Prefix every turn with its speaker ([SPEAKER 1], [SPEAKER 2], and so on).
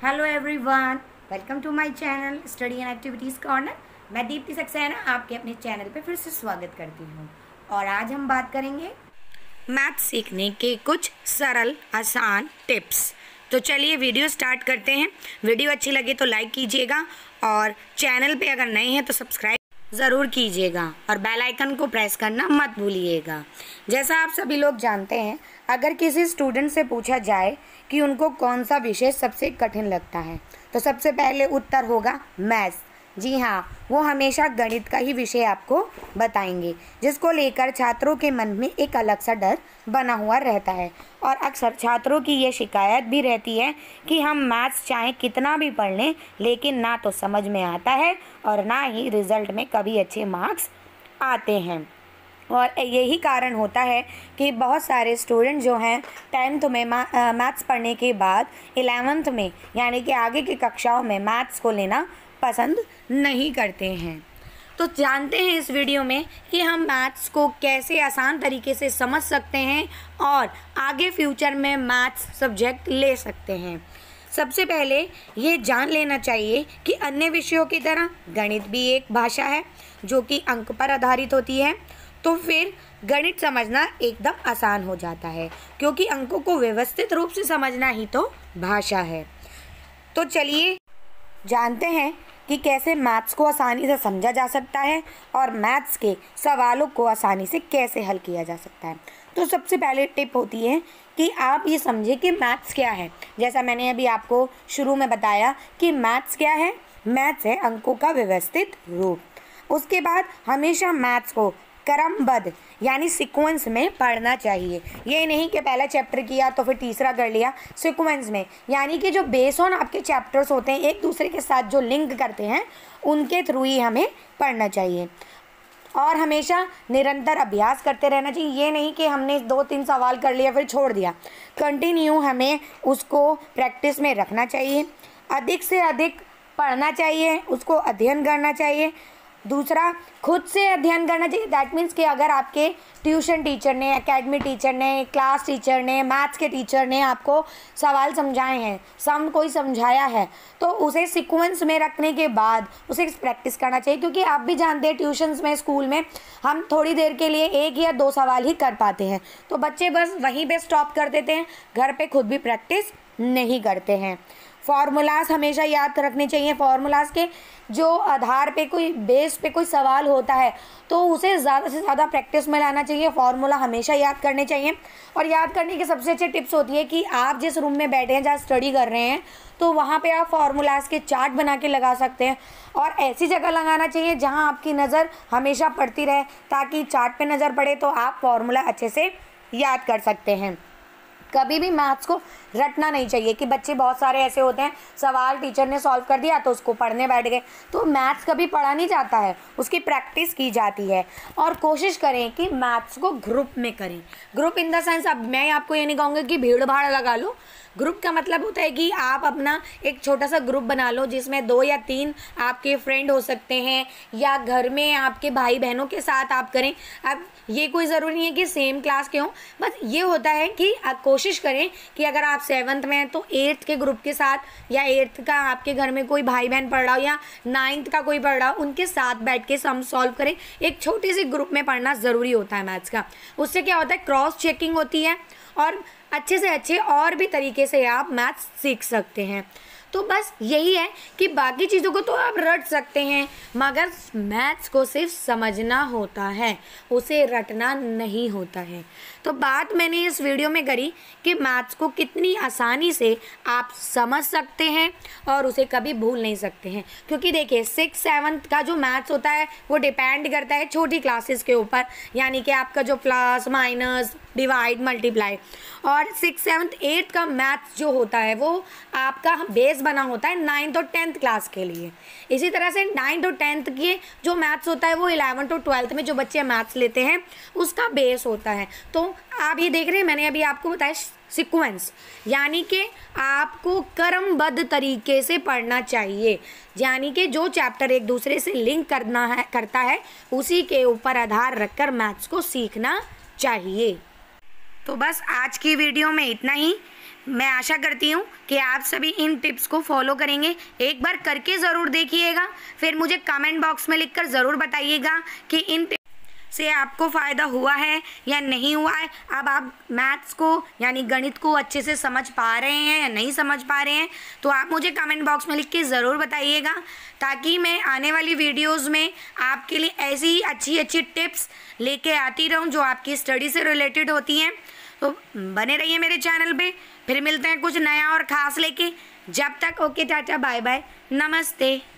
[SPEAKER 1] Hello everyone, welcome to my channel study and activities corner. मैं दीप्ति सक्सेना आपके अपने channel पे फिर से स्वागत करती हूँ। और आज हम बात करेंगे मैथ सीखने के कुछ सरल आसान टिप्स। तो चलिए वीडियो स्टार्ट करते हैं। वीडियो अच्छी लगे तो लाइक कीजिएगा और चैनल पे अगर नए हैं तो सब्सक्राइब ज़रूर कीजिएगा और बेल आइकन को प्रेस करना मत भूलिएगा। जैसा आप सभी लोग जानते हैं, अगर किसी स्टूडेंट से पूछा जाए कि उनको कौन सा विषय सबसे कठिन लगता है तो सबसे पहले उत्तर होगा मैथ्स। जी हाँ, वो हमेशा गणित का ही विषय आपको बताएंगे, जिसको लेकर छात्रों के मन में एक अलग सा डर बना हुआ रहता है। और अक्सर छात्रों की ये शिकायत भी रहती है कि हम मैथ्स चाहे कितना भी पढ़ लें, लेकिन ना तो समझ में आता है और ना ही रिज़ल्ट में कभी अच्छे मार्क्स आते हैं। और यही कारण होता है कि बहुत सारे स्टूडेंट जो हैं 10th में मैथ्स पढ़ने के बाद 11th में यानी कि आगे की कक्षाओं में मैथ्स को लेना पसंद नहीं करते हैं। तो जानते हैं इस वीडियो में कि हम मैथ्स को कैसे आसान तरीके से समझ सकते हैं और आगे फ्यूचर में मैथ्स सब्जेक्ट ले सकते हैं। सबसे पहले ये जान लेना चाहिए कि अन्य विषयों की तरह गणित भी एक भाषा है जो कि अंक पर आधारित होती है। तो फिर गणित समझना एकदम आसान हो जाता है, क्योंकि अंकों को व्यवस्थित रूप से समझना ही तो भाषा है। तो चलिए जानते हैं कि कैसे मैथ्स को आसानी से समझा जा सकता है और मैथ्स के सवालों को आसानी से कैसे हल किया जा सकता है। तो सबसे पहले टिप होती है कि आप ये समझें कि मैथ्स क्या है। जैसा मैंने अभी आपको शुरू में बताया कि मैथ्स क्या है। मैथ्स है अंकों का व्यवस्थित रूप। उसके बाद हमेशा मैथ्स को क्रमबद्ध यानी सीक्वेंस में पढ़ना चाहिए। ये नहीं कि पहला चैप्टर किया तो फिर तीसरा कर लिया, सीक्वेंस में यानी कि जो बेस ऑन आपके चैप्टर्स होते हैं, एक दूसरे के साथ जो लिंक करते हैं, उनके थ्रू ही हमें पढ़ना चाहिए। और हमेशा निरंतर अभ्यास करते रहना चाहिए। ये नहीं कि हमने 2-3 सवाल कर लिया फिर छोड़ दिया। कंटिन्यू हमें उसको प्रैक्टिस में रखना चाहिए, अधिक से अधिक पढ़ना चाहिए, उसको अध्ययन करना चाहिए। दूसरा, खुद से अध्ययन करना चाहिए। दैट मीन्स कि अगर आपके ट्यूशन टीचर ने, एकेडमी टीचर ने, क्लास टीचर ने, मैथ्स के टीचर ने आपको सवाल समझाए हैं, सम कोई समझाया है, तो उसे सीक्वेंस में रखने के बाद उसे प्रैक्टिस करना चाहिए। क्योंकि आप भी जानते हैं ट्यूशन्स में, स्कूल में हम थोड़ी देर के लिए 1 या 2 सवाल ही कर पाते हैं, तो बच्चे बस वहीं पर स्टॉप कर देते हैं, घर पर खुद भी प्रैक्टिस नहीं करते हैं। फार्मूलाज हमेशा याद रखने चाहिए। फार्मूलाज के जो आधार पे कोई बेस पे कोई सवाल होता है तो उसे ज़्यादा से ज़्यादा प्रैक्टिस में लाना चाहिए। फार्मूला हमेशा याद करने चाहिए। और याद करने की सबसे अच्छी टिप्स होती है कि आप जिस रूम में बैठे हैं, जहाँ स्टडी कर रहे हैं, तो वहाँ पे आप फार्मूलाज के चार्ट बना के लगा सकते हैं। और ऐसी जगह लगाना चाहिए जहाँ आपकी नज़र हमेशा पड़ती रहे, ताकि चार्ट पर नज़र पड़े तो आप फार्मूला अच्छे से याद कर सकते हैं। कभी भी मैथ्स को रटना नहीं चाहिए कि बच्चे बहुत सारे ऐसे होते हैं, सवाल टीचर ने सॉल्व कर दिया तो उसको पढ़ने बैठ गए। तो मैथ्स कभी पढ़ा नहीं जाता है, उसकी प्रैक्टिस की जाती है। और कोशिश करें कि मैथ्स को ग्रुप में करें। ग्रुप इन द सेंस, अब मैं आपको ये नहीं कहूँगी कि भीड़ भाड़ लगा लो। ग्रुप का मतलब होता है कि आप अपना एक छोटा सा ग्रुप बना लो, जिसमें 2 या 3 आपके फ्रेंड हो सकते हैं, या घर में आपके भाई बहनों के साथ आप करें। अब ये कोई ज़रूरी नहीं है कि सेम क्लास के हों, बस ये होता है कि आप कोशिश करें कि अगर आप 7th में हैं तो 8th के ग्रुप के साथ, या 8th का आपके घर में कोई भाई बहन पढ़ रहा हो या 9th का कोई पढ़ रहा हो, उनके साथ बैठ के सम सॉल्व करें। एक छोटी सी ग्रुप में पढ़ना ज़रूरी होता है मैथ्स का। उससे क्या होता है, क्रॉस चेकिंग होती है और अच्छे से अच्छे और भी तरीके से आप मैथ्स सीख सकते हैं। तो बस यही है कि बाकी चीज़ों को तो आप रट सकते हैं, मगर मैथ्स को सिर्फ समझना होता है, उसे रटना नहीं होता है। तो बात मैंने इस वीडियो में करी कि मैथ्स को कितनी आसानी से आप समझ सकते हैं और उसे कभी भूल नहीं सकते हैं। क्योंकि देखिए 6th 7th का जो मैथ्स होता है वो डिपेंड करता है छोटी क्लासेस के ऊपर, यानी कि आपका जो प्लस माइनस डिवाइड मल्टीप्लाई। और 6th 7th 8th का मैथ्स जो होता है वो आपका बेस बना होता है 9th और 10th क्लास के लिए। इसी तरह से 9th और 10th के जो मैथ्स होता है वो 11th और 12th में जो बच्चे मैथ्स लेते हैं उसका बेस होता है। तो आप ये देख रहे हैं, मैंने अभी आपको बताया सीक्वेंस, यानी कि आपको क्रमबद्ध तरीके से पढ़ना चाहिए। यानी कि जो चैप्टर एक दूसरे से लिंक करता है उसी के ऊपर आधार रखकर मैथ्स को सीखना चाहिए। तो बस आज की वीडियो में इतना ही। मैं आशा करती हूँ कि आप सभी इन टिप्स को फॉलो करेंगे। एक बार करके ज़रूर देखिएगा, फिर मुझे कमेंट बॉक्स में लिखकर ज़रूर बताइएगा कि इन से आपको फ़ायदा हुआ है या नहीं हुआ है। अब आप मैथ्स को यानी गणित को अच्छे से समझ पा रहे हैं या नहीं समझ पा रहे हैं, तो आप मुझे कमेंट बॉक्स में लिख के ज़रूर बताइएगा, ताकि मैं आने वाली वीडियोस में आपके लिए ऐसी ही अच्छी अच्छी टिप्स लेके आती रहूं जो आपकी स्टडी से रिलेटेड होती हैं। तो बने रहिए मेरे चैनल पे, फिर मिलते हैं कुछ नया और ख़ास लेके। जब तक ओके, टाटा, बाय बाय, नमस्ते।